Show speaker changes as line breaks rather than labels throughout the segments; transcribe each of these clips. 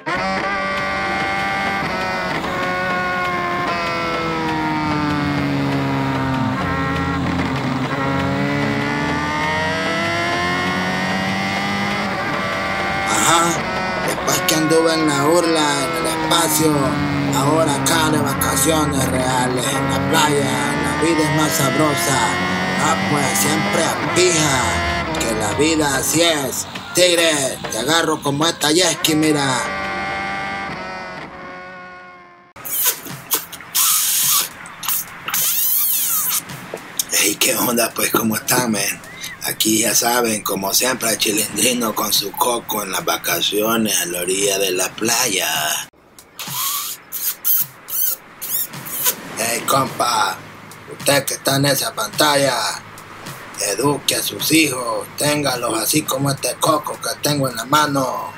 Ajá, después que anduve en la urla, en el espacio, ahora acá de vacaciones reales, en la playa, la vida es más sabrosa. Ah, pues siempre a pija, que la vida así es. Tigre, te agarro como esta yesqui, mira. Hey, ¿qué onda? Pues, ¿cómo están, men? Aquí ya saben, como siempre, el Chilindrino con su coco en las vacaciones a la orilla de la playa. Hey, compa, usted que está en esa pantalla, eduque a sus hijos, téngalos así como este coco que tengo en la mano.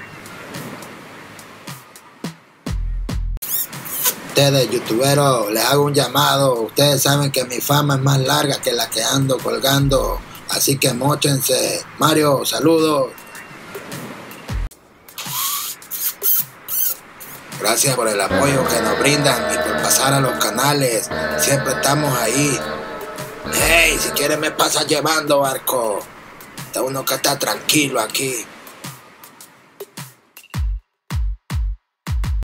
Ustedes, youtuberos, les hago un llamado. Ustedes saben que mi fama es más larga que la que ando colgando. Así que móchense. Mario, saludos. Gracias por el apoyo que nos brindan y por pasar a los canales. Siempre estamos ahí. Hey, si quieres me pasas llevando, barco. Está uno que está tranquilo aquí.